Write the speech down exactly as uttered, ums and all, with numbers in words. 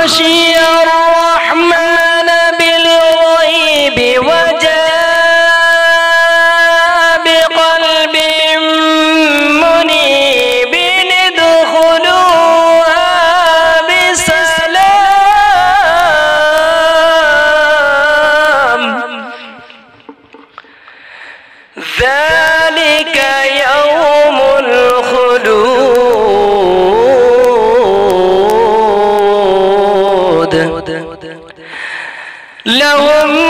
خشي الرحمن بالغيب وجاء بقلب منيب ادخلوها بسلام ذلك يوم الخلود لهم